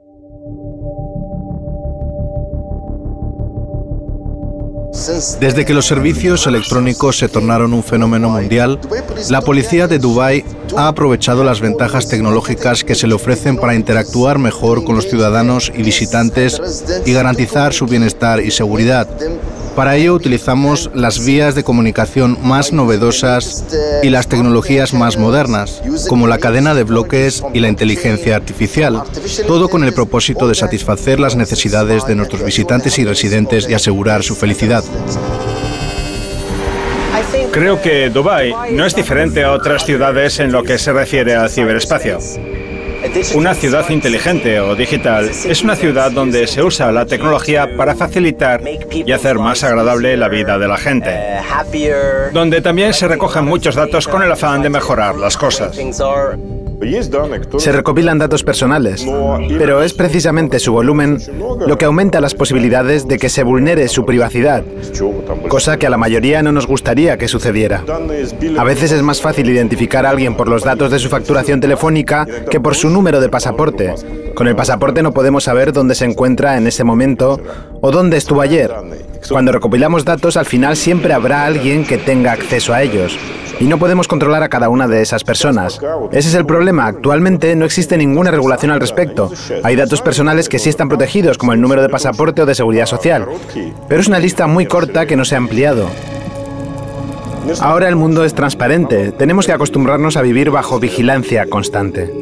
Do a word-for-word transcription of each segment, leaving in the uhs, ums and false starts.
Desde que los servicios electrónicos se tornaron un fenómeno mundial, la policía de Dubái ha aprovechado las ventajas tecnológicas que se le ofrecen para interactuar mejor con los ciudadanos y visitantes y garantizar su bienestar y seguridad. Para ello utilizamos las vías de comunicación más novedosas y las tecnologías más modernas, como la cadena de bloques y la inteligencia artificial, todo con el propósito de satisfacer las necesidades de nuestros visitantes y residentes y asegurar su felicidad. Creo que Dubái no es diferente a otras ciudades en lo que se refiere al ciberespacio. Una ciudad inteligente o digital es una ciudad donde se usa la tecnología para facilitar y hacer más agradable la vida de la gente, donde también se recogen muchos datos con el afán de mejorar las cosas. Se recopilan datos personales, pero es precisamente su volumen lo que aumenta las posibilidades de que se vulnere su privacidad, cosa que a la mayoría no nos gustaría que sucediera. A veces es más fácil identificar a alguien por los datos de su facturación telefónica que por su número de pasaporte. Con el pasaporte no podemos saber dónde se encuentra en ese momento o dónde estuvo ayer. Cuando recopilamos datos, al final siempre habrá alguien que tenga acceso a ellos. Y no podemos controlar a cada una de esas personas. Ese es el problema. Actualmente no existe ninguna regulación al respecto. Hay datos personales que sí están protegidos, como el número de pasaporte o de seguridad social. Pero es una lista muy corta que no se ha ampliado. Ahora el mundo es transparente. Tenemos que acostumbrarnos a vivir bajo vigilancia constante.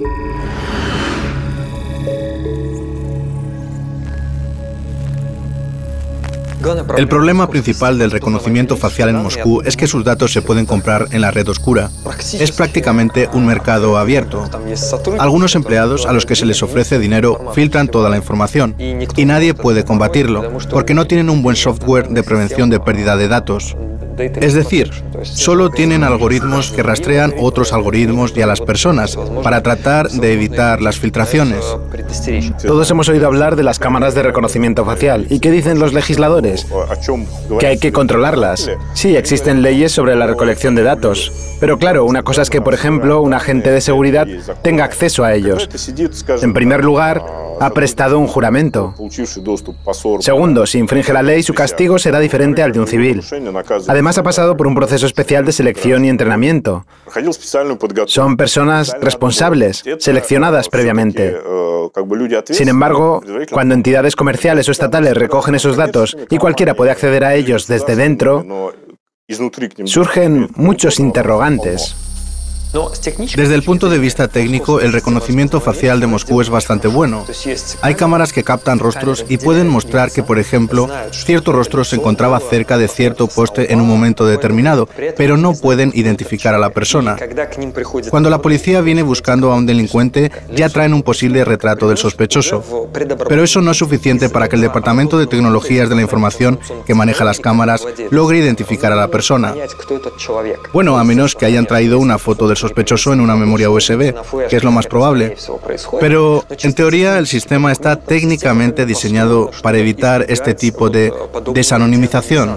El problema principal del reconocimiento facial en Moscú es que sus datos se pueden comprar en la red oscura. Es prácticamente un mercado abierto. Algunos empleados a los que se les ofrece dinero filtran toda la información y nadie puede combatirlo porque no tienen un buen software de prevención de pérdida de datos. Es decir, solo tienen algoritmos que rastrean otros algoritmos y a las personas para tratar de evitar las filtraciones. Todos hemos oído hablar de las cámaras de reconocimiento facial. ¿Y qué dicen los legisladores? Que hay que controlarlas. Sí, existen leyes sobre la recolección de datos. Pero claro, una cosa es que, por ejemplo, un agente de seguridad tenga acceso a ellos. En primer lugar, ha prestado un juramento. Segundo, si infringe la ley, su castigo será diferente al de un civil. Además, ha pasado por un proceso especial de selección y entrenamiento. Son personas responsables, seleccionadas previamente. Sin embargo, cuando entidades comerciales o estatales recogen esos datos y cualquiera puede acceder a ellos desde dentro, surgen muchos interrogantes. Desde el punto de vista técnico, el reconocimiento facial de Moscú es bastante bueno. Hay cámaras que captan rostros y pueden mostrar que, por ejemplo, cierto rostro se encontraba cerca de cierto poste en un momento determinado, pero no pueden identificar a la persona. Cuando la policía viene buscando a un delincuente, ya traen un posible retrato del sospechoso. Pero eso no es suficiente para que el Departamento de Tecnologías de la Información, que maneja las cámaras, logre identificar a la persona. Bueno, a menos que hayan traído una foto del sospechoso en una memoria U S B, que es lo más probable. Pero, en teoría, el sistema está técnicamente diseñado para evitar este tipo de desanonimización.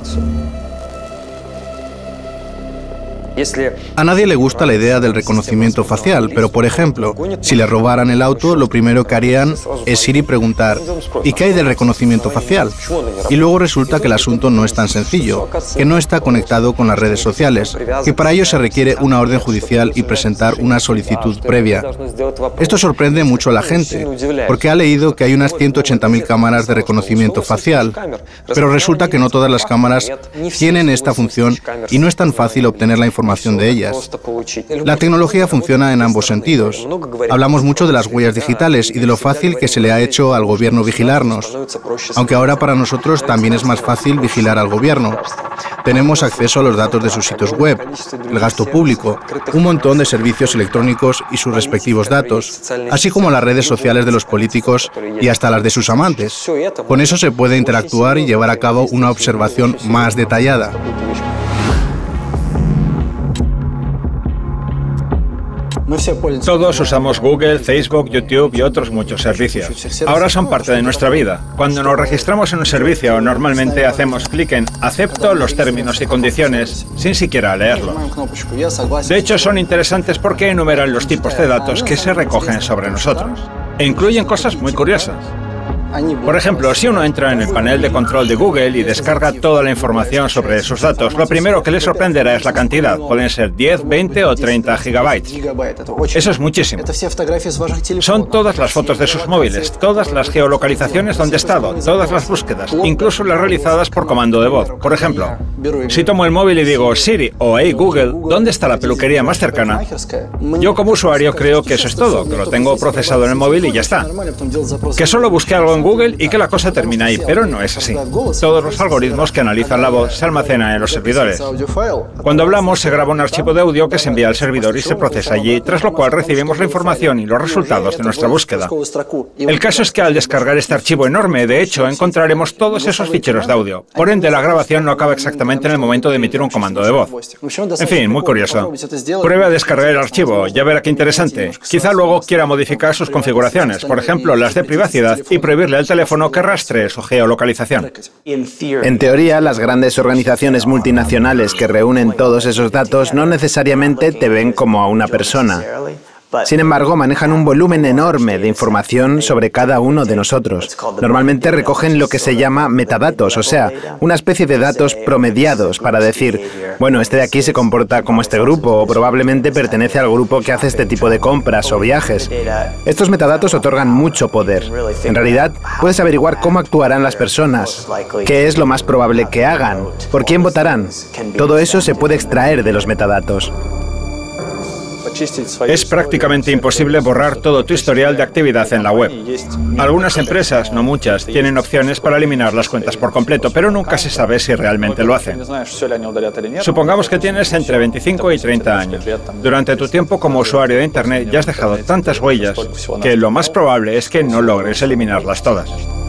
A nadie le gusta la idea del reconocimiento facial, pero por ejemplo, si le robaran el auto, lo primero que harían es ir y preguntar ¿y qué hay del reconocimiento facial? Y luego resulta que el asunto no es tan sencillo, que no está conectado con las redes sociales, que para ello se requiere una orden judicial y presentar una solicitud previa. Esto sorprende mucho a la gente, porque ha leído que hay unas ciento ochenta mil cámaras de reconocimiento facial, pero resulta que no todas las cámaras tienen esta función y no es tan fácil obtener la información de ellas. La tecnología funciona en ambos sentidos. Hablamos mucho de las huellas digitales y de lo fácil que se le ha hecho al gobierno vigilarnos, aunque ahora para nosotros también es más fácil vigilar al gobierno. Tenemos acceso a los datos de sus sitios web, el gasto público, un montón de servicios electrónicos y sus respectivos datos, así como las redes sociales de los políticos y hasta las de sus amantes. Con eso se puede interactuar y llevar a cabo una observación más detallada. Todos usamos Google, Facebook, YouTube y otros muchos servicios. Ahora son parte de nuestra vida. Cuando nos registramos en un servicio, normalmente hacemos clic en «Acepto los términos y condiciones», sin siquiera leerlos. De hecho, son interesantes porque enumeran los tipos de datos que se recogen sobre nosotros. E incluyen cosas muy curiosas. Por ejemplo, si uno entra en el panel de control de Google y descarga toda la información sobre sus datos, lo primero que le sorprenderá es la cantidad. Pueden ser diez, veinte o treinta gigabytes. Eso es muchísimo. Son todas las fotos de sus móviles, todas las geolocalizaciones donde he estado, todas las búsquedas, incluso las realizadas por comando de voz. Por ejemplo, si tomo el móvil y digo Siri o Hey Google, ¿dónde está la peluquería más cercana? Yo como usuario creo que eso es todo, que lo tengo procesado en el móvil y ya está. Que solo busqué algo en Google y que la cosa termina ahí, pero no es así. Todos los algoritmos que analizan la voz se almacenan en los servidores. Cuando hablamos, se graba un archivo de audio que se envía al servidor y se procesa allí, tras lo cual recibimos la información y los resultados de nuestra búsqueda. El caso es que al descargar este archivo enorme, de hecho, encontraremos todos esos ficheros de audio. Por ende, la grabación no acaba exactamente en el momento de emitir un comando de voz. En fin, muy curioso. Pruebe a descargar el archivo, ya verá qué interesante. Quizá luego quiera modificar sus configuraciones, por ejemplo, las de privacidad, y prohibirle al teléfono que rastree su geolocalización. En teoría, las grandes organizaciones multinacionales que reúnen todos esos datos no necesariamente te ven como a una persona. Sin embargo, manejan un volumen enorme de información sobre cada uno de nosotros. Normalmente recogen lo que se llama metadatos, o sea, una especie de datos promediados para decir, bueno, este de aquí se comporta como este grupo o probablemente pertenece al grupo que hace este tipo de compras o viajes. Estos metadatos otorgan mucho poder. En realidad, puedes averiguar cómo actuarán las personas, qué es lo más probable que hagan, por quién votarán. Todo eso se puede extraer de los metadatos. Es prácticamente imposible borrar todo tu historial de actividad en la web. Algunas empresas, no muchas, tienen opciones para eliminar las cuentas por completo, pero nunca se sabe si realmente lo hacen. Supongamos que tienes entre veinticinco y treinta años. Durante tu tiempo como usuario de Internet ya has dejado tantas huellas que lo más probable es que no logres eliminarlas todas.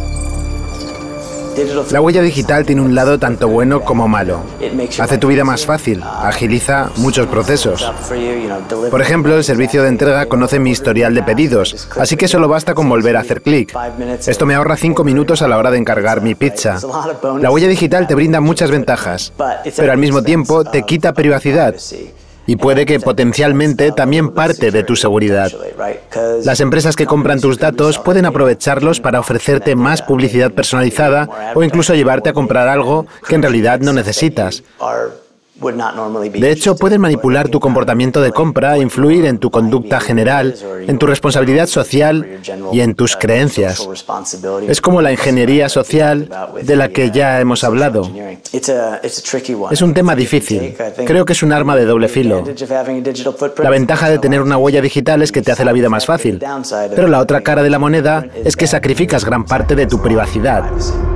La huella digital tiene un lado tanto bueno como malo. Hace tu vida más fácil, agiliza muchos procesos. Por ejemplo, el servicio de entrega conoce mi historial de pedidos, así que solo basta con volver a hacer clic. Esto me ahorra cinco minutos a la hora de encargar mi pizza. La huella digital te brinda muchas ventajas, pero al mismo tiempo te quita privacidad. Y puede que potencialmente también parte de tu seguridad. Las empresas que compran tus datos pueden aprovecharlos para ofrecerte más publicidad personalizada o incluso llevarte a comprar algo que en realidad no necesitas. De hecho, pueden manipular tu comportamiento de compra, influir en tu conducta general, en tu responsabilidad social y en tus creencias. Es como la ingeniería social de la que ya hemos hablado. Es un tema difícil. Creo que es un arma de doble filo. La ventaja de tener una huella digital es que te hace la vida más fácil, pero la otra cara de la moneda es que sacrificas gran parte de tu privacidad.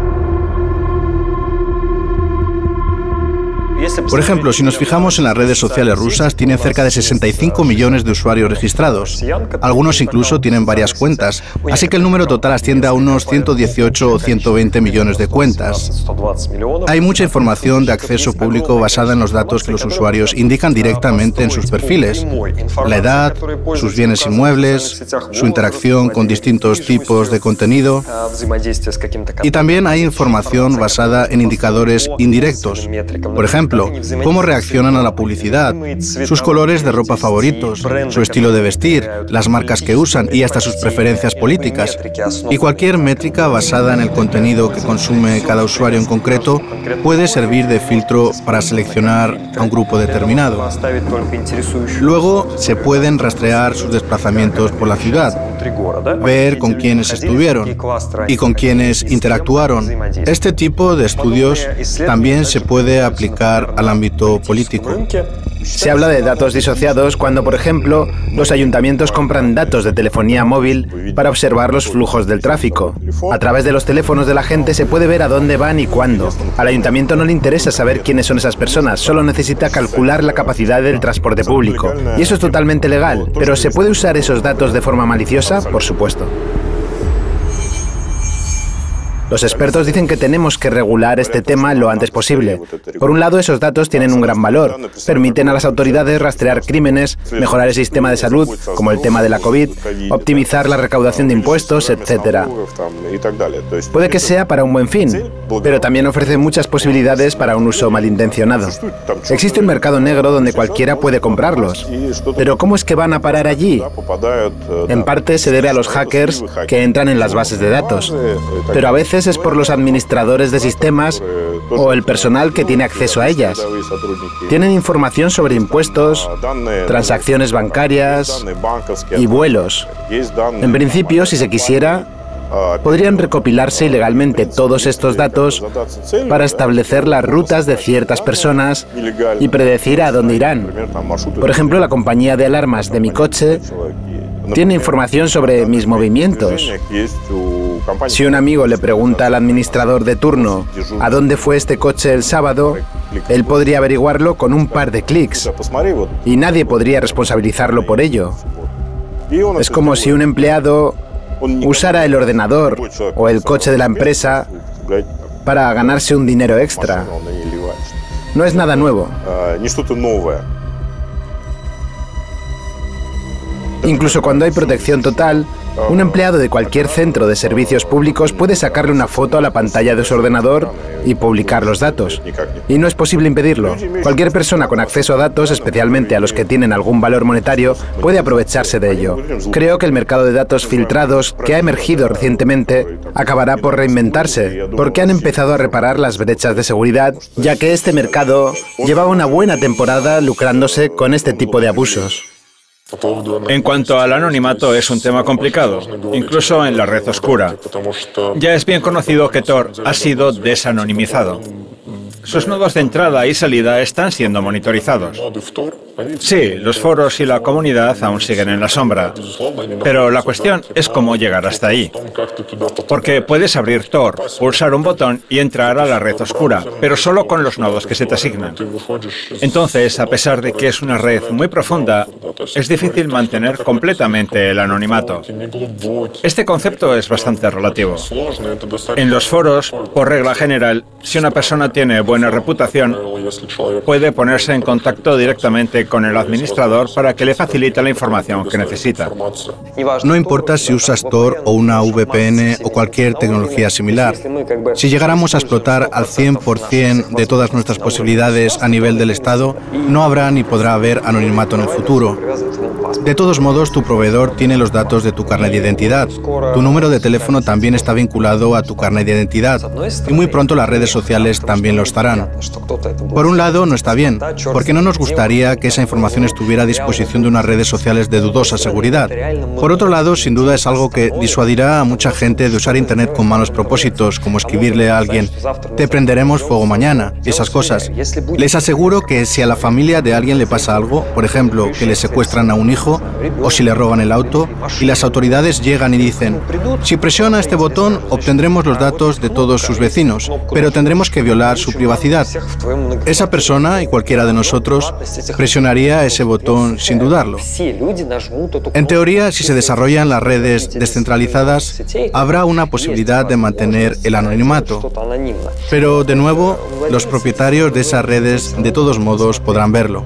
Por ejemplo, si nos fijamos en las redes sociales rusas, tienen cerca de sesenta y cinco millones de usuarios registrados. Algunos incluso tienen varias cuentas, así que el número total asciende a unos ciento dieciocho o ciento veinte millones de cuentas. Hay mucha información de acceso público basada en los datos que los usuarios indican directamente en sus perfiles: la edad, sus bienes inmuebles, su interacción con distintos tipos de contenido. Y también hay información basada en indicadores indirectos. Por ejemplo, cómo reaccionan a la publicidad, sus colores de ropa favoritos, su estilo de vestir, las marcas que usan y hasta sus preferencias políticas. Y cualquier métrica basada en el contenido que consume cada usuario en concreto puede servir de filtro para seleccionar a un grupo determinado. Luego se pueden rastrear sus desplazamientos por la ciudad, ver con quiénes estuvieron y con quiénes interactuaron. Este tipo de estudios también se puede aplicar al ámbito político. Se habla de datos disociados cuando, por ejemplo, los ayuntamientos compran datos de telefonía móvil para observar los flujos del tráfico. A través de los teléfonos de la gente se puede ver a dónde van y cuándo. Al ayuntamiento no le interesa saber quiénes son esas personas, solo necesita calcular la capacidad del transporte público. Y eso es totalmente legal, pero ¿se puede usar esos datos de forma maliciosa? Por supuesto. Los expertos dicen que tenemos que regular este tema lo antes posible. Por un lado, esos datos tienen un gran valor. Permiten a las autoridades rastrear crímenes, mejorar el sistema de salud, como el tema de la COVID, optimizar la recaudación de impuestos, etcétera. Puede que sea para un buen fin, pero también ofrece muchas posibilidades para un uso malintencionado. Existe un mercado negro donde cualquiera puede comprarlos. Pero ¿cómo es que van a parar allí? En parte se debe a los hackers que entran en las bases de datos, pero a veces es por los administradores de sistemas o el personal que tiene acceso a ellas. Tienen información sobre impuestos, transacciones bancarias y vuelos. En principio, si se quisiera, podrían recopilarse ilegalmente todos estos datos para establecer las rutas de ciertas personas y predecir a dónde irán. Por ejemplo, la compañía de alarmas de mi coche tiene información sobre mis movimientos. Si un amigo le pregunta al administrador de turno a dónde fue este coche el sábado, él podría averiguarlo con un par de clics y nadie podría responsabilizarlo por ello. Es como si un empleado usara el ordenador o el coche de la empresa para ganarse un dinero extra. No es nada nuevo. Incluso cuando hay protección total, un empleado de cualquier centro de servicios públicos puede sacarle una foto a la pantalla de su ordenador y publicar los datos. Y no es posible impedirlo. Cualquier persona con acceso a datos, especialmente a los que tienen algún valor monetario, puede aprovecharse de ello. Creo que el mercado de datos filtrados, que ha emergido recientemente, acabará por reinventarse, porque han empezado a reparar las brechas de seguridad, ya que este mercado llevaba una buena temporada lucrándose con este tipo de abusos. En cuanto al anonimato, es un tema complicado, incluso en la red oscura. Ya es bien conocido que Tor ha sido desanonimizado. Sus nodos de entrada y salida están siendo monitorizados. Sí, los foros y la comunidad aún siguen en la sombra, pero la cuestión es cómo llegar hasta ahí. Porque puedes abrir Tor, pulsar un botón y entrar a la red oscura, pero solo con los nodos que se te asignan. Entonces, a pesar de que es una red muy profunda, es difícil mantener completamente el anonimato. Este concepto es bastante relativo. En los foros, por regla general, si una persona tiene buena reputación, puede ponerse en contacto directamente con el administrador para que le facilite la información que necesita. No importa si usas Tor o una V P N o cualquier tecnología similar. Si llegáramos a explotar al cien por cien de todas nuestras posibilidades a nivel del Estado, no habrá ni podrá haber anonimato en el futuro. De todos modos, tu proveedor tiene los datos de tu carnet de identidad. Tu número de teléfono también está vinculado a tu carnet de identidad. Y muy pronto las redes sociales también lo estarán. Por un lado, no está bien, porque no nos gustaría que esa información estuviera a disposición de unas redes sociales de dudosa seguridad. Por otro lado, sin duda es algo que disuadirá a mucha gente de usar Internet con malos propósitos, como escribirle a alguien, te prenderemos fuego mañana, y esas cosas. Les aseguro que si a la familia de alguien le pasa algo, por ejemplo, que le secuestran a un hijo, o si le roban el auto, y las autoridades llegan y dicen, si presiona este botón, obtendremos los datos de todos sus vecinos, pero tendremos que violar su privacidad. Esa persona, y cualquiera de nosotros, presionaría ese botón sin dudarlo. En teoría, si se desarrollan las redes descentralizadas, habrá una posibilidad de mantener el anonimato. Pero, de nuevo, los propietarios de esas redes, de todos modos, podrán verlo.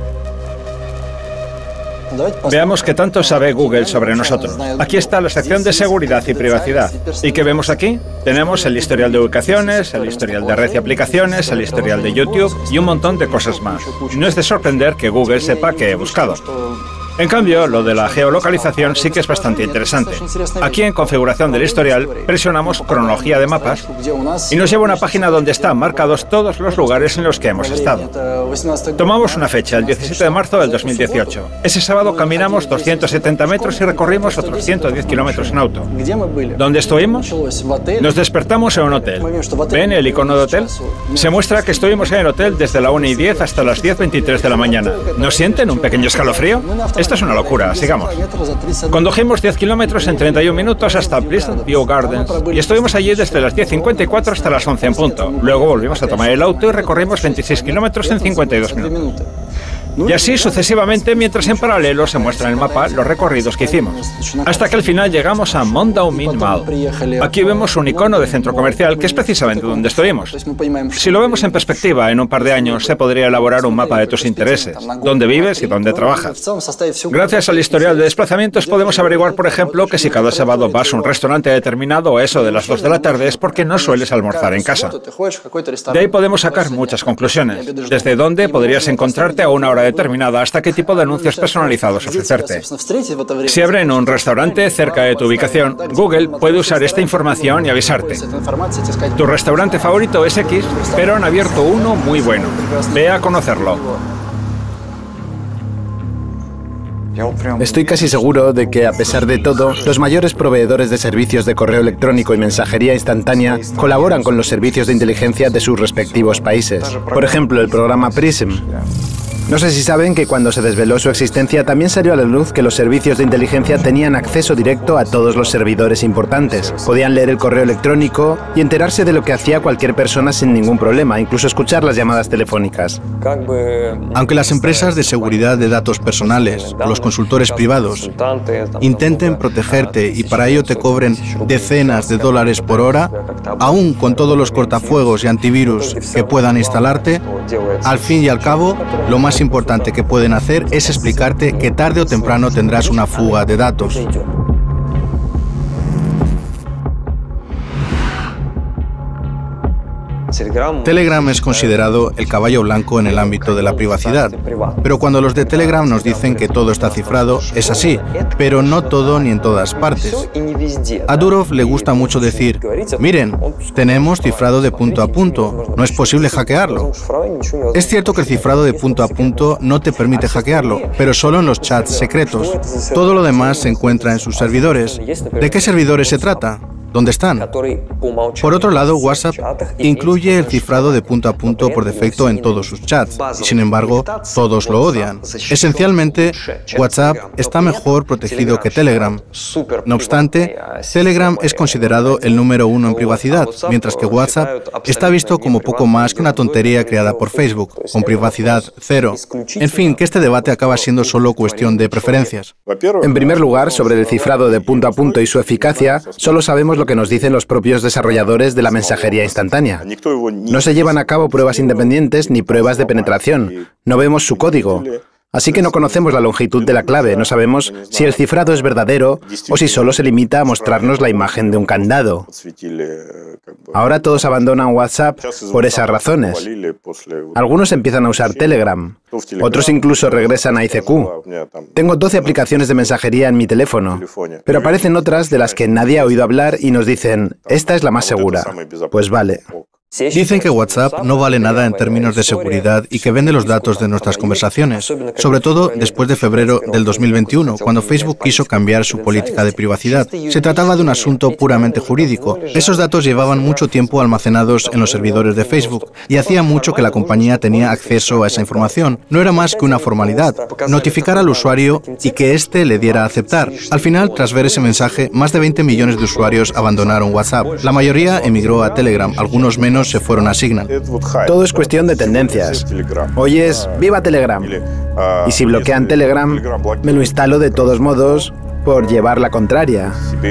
Veamos qué tanto sabe Google sobre nosotros. Aquí está la sección de seguridad y privacidad. ¿Y qué vemos aquí? Tenemos el historial de ubicaciones, el historial de red y aplicaciones, el historial de YouTube y un montón de cosas más. No es de sorprender que Google sepa qué he buscado. En cambio, lo de la geolocalización sí que es bastante interesante. Aquí en configuración del historial presionamos cronología de mapas y nos lleva a una página donde están marcados todos los lugares en los que hemos estado. Tomamos una fecha, el diecisiete de marzo del dos mil dieciocho. Ese sábado caminamos doscientos setenta metros y recorrimos otros ciento diez kilómetros en auto. ¿Dónde estuvimos? Nos despertamos en un hotel. ¿Ven el icono de hotel? Se muestra que estuvimos en el hotel desde la una y diez hasta las diez veintitrés de la mañana. ¿No sienten un pequeño escalofrío? Esto es una locura, sigamos. Condujimos diez kilómetros en treinta y un minutos hasta Pleasant View Gardens y estuvimos allí desde las diez cincuenta y cuatro hasta las once en punto. Luego volvimos a tomar el auto y recorrimos veintiséis kilómetros en cincuenta y dos minutos. Y así sucesivamente, mientras en paralelo se muestra en el mapa los recorridos que hicimos. Hasta que al final llegamos a Mondao Min Mall. Aquí vemos un icono de centro comercial que es precisamente donde estuvimos. Si lo vemos en perspectiva, en un par de años se podría elaborar un mapa de tus intereses, dónde vives y dónde trabajas. Gracias al historial de desplazamientos podemos averiguar, por ejemplo, que si cada sábado vas a un restaurante determinado a eso de las dos de la tarde es porque no sueles almorzar en casa. De ahí podemos sacar muchas conclusiones. Desde dónde podrías encontrarte a una hora determinada hasta qué tipo de anuncios personalizados ofrecerte. Si abren un restaurante cerca de tu ubicación, Google puede usar esta información y avisarte. Tu restaurante favorito es X, pero han abierto uno muy bueno. Ve a conocerlo. Estoy casi seguro de que, a pesar de todo, los mayores proveedores de servicios de correo electrónico y mensajería instantánea colaboran con los servicios de inteligencia de sus respectivos países. Por ejemplo, el programa Prism. No sé si saben que cuando se desveló su existencia también salió a la luz que los servicios de inteligencia tenían acceso directo a todos los servidores importantes. Podían leer el correo electrónico y enterarse de lo que hacía cualquier persona sin ningún problema, incluso escuchar las llamadas telefónicas. Aunque las empresas de seguridad de datos personales o los consultores privados intenten protegerte y para ello te cobren decenas de dólares por hora, aún con todos los cortafuegos y antivirus que puedan instalarte, al fin y al cabo, lo más importante que pueden hacer es explicarte que tarde o temprano tendrás una fuga de datos. Telegram es considerado el caballo blanco en el ámbito de la privacidad, pero cuando los de Telegram nos dicen que todo está cifrado, es así, pero no todo ni en todas partes. A Durov le gusta mucho decir, miren, tenemos cifrado de punto a punto, no es posible hackearlo. Es cierto que el cifrado de punto a punto no te permite hackearlo, pero solo en los chats secretos. Todo lo demás se encuentra en sus servidores. ¿De qué servidores se trata? ¿Dónde están? Por otro lado, WhatsApp incluye el cifrado de punto a punto por defecto en todos sus chats, y sin embargo, todos lo odian. Esencialmente, WhatsApp está mejor protegido que Telegram. No obstante, Telegram es considerado el número uno en privacidad, mientras que WhatsApp está visto como poco más que una tontería creada por Facebook, con privacidad cero. En fin, que este debate acaba siendo solo cuestión de preferencias. En primer lugar, sobre el cifrado de punto a punto y su eficacia, solo sabemos lo que nos dicen los propios desarrolladores de la mensajería instantánea. No se llevan a cabo pruebas independientes ni pruebas de penetración. No vemos su código. Así que no conocemos la longitud de la clave, no sabemos si el cifrado es verdadero o si solo se limita a mostrarnos la imagen de un candado. Ahora todos abandonan WhatsApp por esas razones. Algunos empiezan a usar Telegram, otros incluso regresan a I C Q. Tengo doce aplicaciones de mensajería en mi teléfono, pero aparecen otras de las que nadie ha oído hablar y nos dicen, esta es la más segura. Pues vale. Dicen que WhatsApp no vale nada en términos de seguridad y que vende los datos de nuestras conversaciones, sobre todo después de febrero del dos mil veintiuno, cuando Facebook quiso cambiar su política de privacidad. Se trataba de un asunto puramente jurídico. Esos datos llevaban mucho tiempo almacenados en los servidores de Facebook y hacía mucho que la compañía tenía acceso a esa información. No era más que una formalidad, notificar al usuario y que éste le diera a aceptar. Al final, tras ver ese mensaje, más de veinte millones de usuarios abandonaron WhatsApp. La mayoría emigró a Telegram, algunos menos se fueron a Signal. Todo es cuestión de tendencias. Hoy es ¡viva Telegram! Y si bloquean Telegram, me lo instalo de todos modos por llevar la contraria.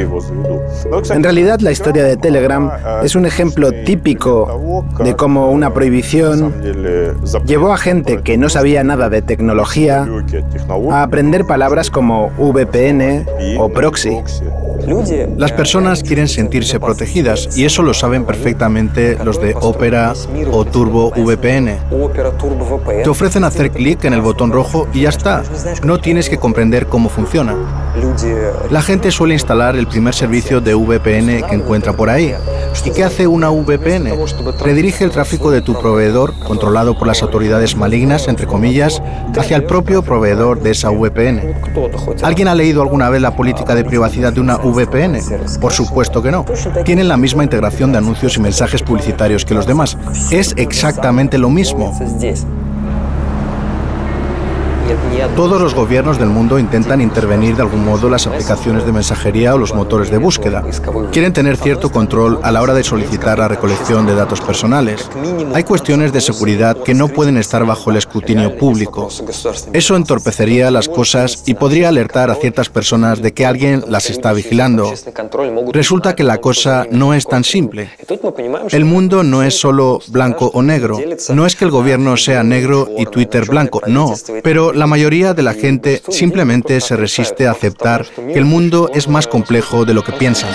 En realidad, la historia de Telegram es un ejemplo típico de cómo una prohibición llevó a gente que no sabía nada de tecnología a aprender palabras como V P N o proxy. Las personas quieren sentirse protegidas y eso lo saben perfectamente los de Opera o Turbo V P N. Te ofrecen hacer clic en el botón rojo y ya está. No tienes que comprender cómo funciona. La gente suele instalar el primer servicio de V P N que encuentra por ahí. ¿Y qué hace una V P N? Redirige el tráfico de tu proveedor, controlado por las autoridades malignas, entre comillas, hacia el propio proveedor de esa V P N. ¿Alguien ha leído alguna vez la política de privacidad de una V P N? Por supuesto que no. Tienen la misma integración de anuncios y mensajes publicitarios que los demás. Es exactamente lo mismo. Todos los gobiernos del mundo intentan intervenir de algún modo las aplicaciones de mensajería o los motores de búsqueda. Quieren tener cierto control a la hora de solicitar la recolección de datos personales. Hay cuestiones de seguridad que no pueden estar bajo el escrutinio público. Eso entorpecería las cosas y podría alertar a ciertas personas de que alguien las está vigilando. Resulta que la cosa no es tan simple. El mundo no es solo blanco o negro. No es que el gobierno sea negro y Twitter blanco, no. Pero la mayoría de la gente simplemente se resiste a aceptar que el mundo es más complejo de lo que piensan.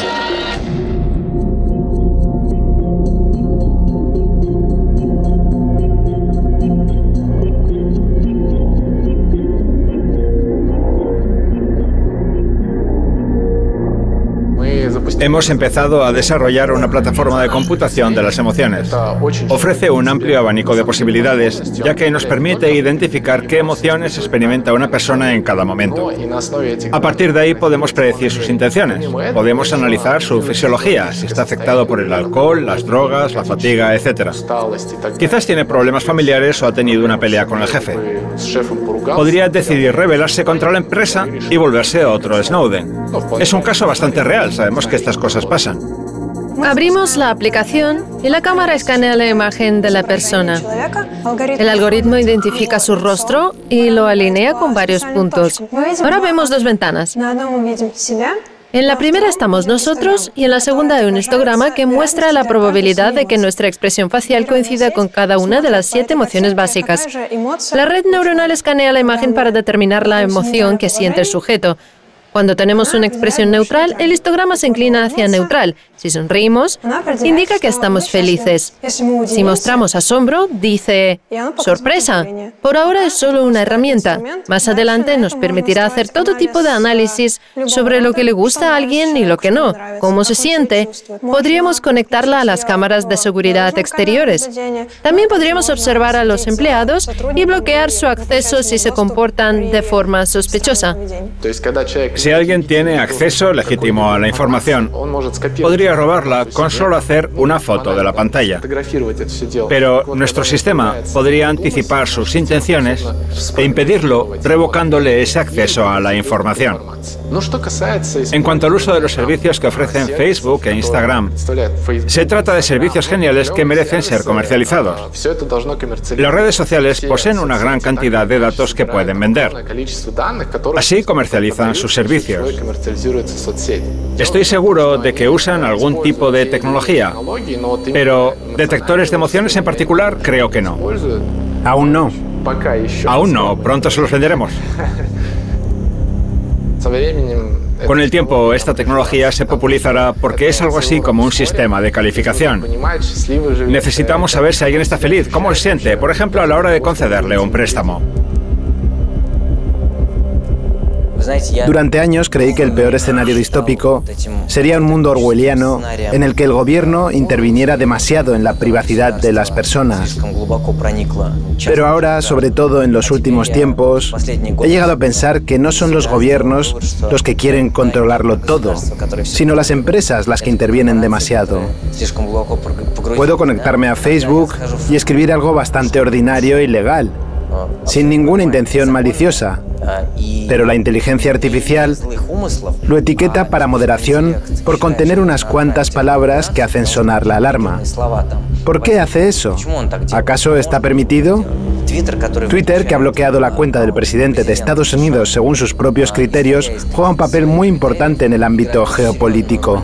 Hemos empezado a desarrollar una plataforma de computación de las emociones. Ofrece un amplio abanico de posibilidades, ya que nos permite identificar qué emociones experimenta una persona en cada momento. A partir de ahí podemos predecir sus intenciones. Podemos analizar su fisiología, si está afectado por el alcohol, las drogas, la fatiga, etcétera. Quizás tiene problemas familiares o ha tenido una pelea con el jefe. Podría decidir rebelarse contra la empresa y volverse otro Snowden. Es un caso bastante real, sabemos que estas cosas pasan. Abrimos la aplicación y la cámara escanea la imagen de la persona. El algoritmo identifica su rostro y lo alinea con varios puntos. Ahora vemos dos ventanas. En la primera estamos nosotros y en la segunda hay un histograma que muestra la probabilidad de que nuestra expresión facial coincida con cada una de las siete emociones básicas. La red neuronal escanea la imagen para determinar la emoción que siente el sujeto. Cuando tenemos una expresión neutral, el histograma se inclina hacia neutral. Si sonreímos, indica que estamos felices. Si mostramos asombro, dice ¡sorpresa! Por ahora es solo una herramienta. Más adelante nos permitirá hacer todo tipo de análisis sobre lo que le gusta a alguien y lo que no, cómo se siente. Podríamos conectarla a las cámaras de seguridad exteriores. También podríamos observar a los empleados y bloquear su acceso si se comportan de forma sospechosa. Si alguien tiene acceso legítimo a la información, podría robarla con solo hacer una foto de la pantalla. Pero nuestro sistema podría anticipar sus intenciones e impedirlo revocándole ese acceso a la información. En cuanto al uso de los servicios que ofrecen Facebook e Instagram, se trata de servicios geniales que merecen ser comercializados. Las redes sociales poseen una gran cantidad de datos que pueden vender. Así comercializan sus servicios. Estoy seguro de que usan algún tipo de tecnología, pero detectores de emociones en particular creo que no. Aún no. Aún no, pronto se los venderemos. Con el tiempo, esta tecnología se popularizará porque es algo así como un sistema de calificación. Necesitamos saber si alguien está feliz, cómo se siente, por ejemplo, a la hora de concederle un préstamo. Durante años creí que el peor escenario distópico sería un mundo orwelliano en el que el gobierno interviniera demasiado en la privacidad de las personas. Pero ahora, sobre todo en los últimos tiempos, he llegado a pensar que no son los gobiernos los que quieren controlarlo todo, sino las empresas las que intervienen demasiado. Puedo conectarme a Facebook y escribir algo bastante ordinario y legal, sin ninguna intención maliciosa. Pero la inteligencia artificial lo etiqueta para moderación por contener unas cuantas palabras que hacen sonar la alarma. ¿Por qué hace eso? ¿Acaso está permitido? Twitter, que ha bloqueado la cuenta del presidente de Estados Unidos según sus propios criterios, juega un papel muy importante en el ámbito geopolítico.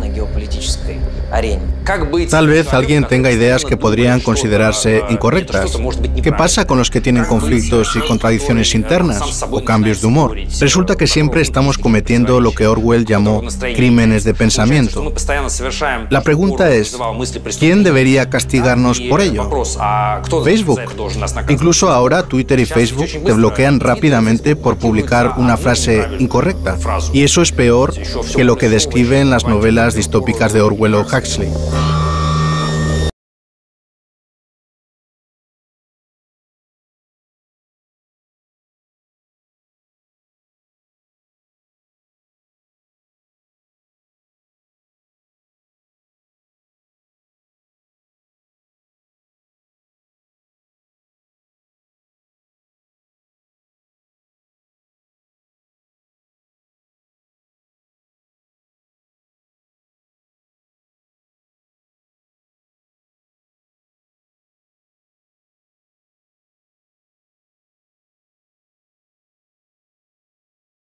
Tal vez alguien tenga ideas que podrían considerarse incorrectas. ¿Qué pasa con los que tienen conflictos y contradicciones internas o cambios de humor? Resulta que siempre estamos cometiendo lo que Orwell llamó crímenes de pensamiento. La pregunta es, ¿quién debería castigarnos por ello? Facebook. Incluso ahora Twitter y Facebook te bloquean rápidamente por publicar una frase incorrecta. Y eso es peor que lo que describen las novelas distópicas de Orwell o Huxley.